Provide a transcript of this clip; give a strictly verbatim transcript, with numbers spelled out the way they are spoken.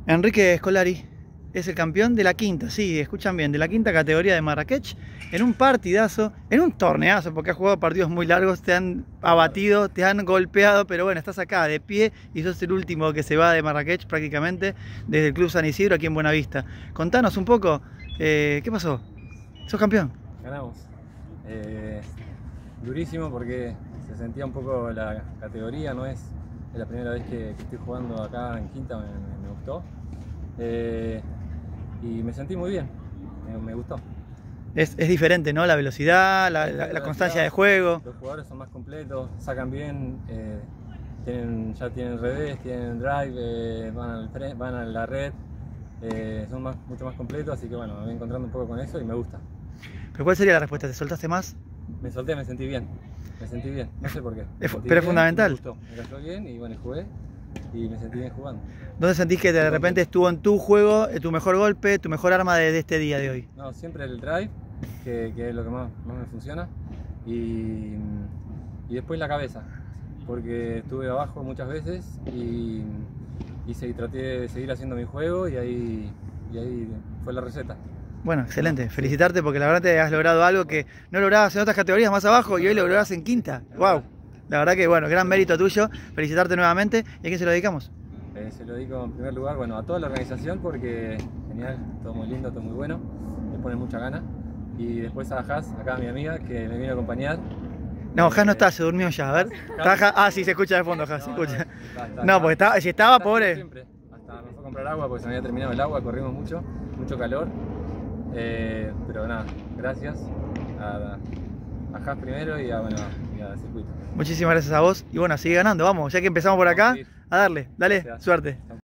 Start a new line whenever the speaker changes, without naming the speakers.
Enrique Scolari es el campeón de la quinta, sí, escuchan bien, de la quinta categoría de Marrakech, en un partidazo, en un torneazo, porque has jugado partidos muy largos, te han abatido, te han golpeado, pero bueno, estás acá de pie y sos el último que se va de Marrakech prácticamente, desde el Club San Isidro aquí en Buenavista. Contanos un poco, eh, ¿qué pasó? ¿Sos campeón?
Ganamos. Eh, durísimo porque se sentía un poco la categoría, no es, es la primera vez que, que estoy jugando acá en quinta, me, me, me gustó. Eh, y me sentí muy bien, me, me gustó.
Es, es diferente, ¿no? La velocidad, la, la, la constancia de juego.
Los jugadores son más completos, sacan bien, eh, tienen, ya tienen revés, tienen drive, eh, van, al, van a la red, eh, son más, mucho más completos, así que bueno, me voy encontrando un poco con eso y me gusta.
¿Pero cuál sería la respuesta? ¿Te soltaste más?
Me solté, me sentí bien, me sentí bien, no sé por qué.
Es, pero
bien,
es fundamental.
Me gustó, me cayó bien y bueno, jugué y me sentí bien jugando.
¿Dónde sentís que de repente estuvo en tu juego, tu mejor golpe, tu mejor arma de, de este día de hoy?
No, siempre el drive, que, que es lo que más, más me funciona, y, y después la cabeza, porque estuve abajo muchas veces y, y se, traté de seguir haciendo mi juego y ahí, y ahí fue la receta.
Bueno, excelente. Felicitarte porque la verdad te has logrado algo que no lograbas en otras categorías más abajo y hoy lo lográs en quinta. ¡Wow! La verdad que, bueno, gran mérito tuyo. Felicitarte nuevamente. ¿Y a quién se lo dedicamos?
Eh, se lo dedico en primer lugar, bueno, a toda la organización porque genial, todo muy lindo, todo muy bueno. Le ponen mucha gana. Y después a Has, acá mi amiga, que me vino a acompañar.
No, Has no
Eh,
está, se durmió ya. A ver. ¿Está Has? Ah, sí, se escucha de fondo, Has. Se
no,
escucha.
no, está, está,
No, porque estaba, si estaba,
está
pobre.
Siempre. Hasta me fue a comprar agua porque se me había terminado el agua, corrimos mucho, mucho calor. Eh, pero nada, gracias a, a Has primero y a, bueno, y a Circuito.
Muchísimas gracias a vos. Y bueno, sigue ganando, vamos. Ya que empezamos por acá, a darle. Dale,
Gracias.
suerte.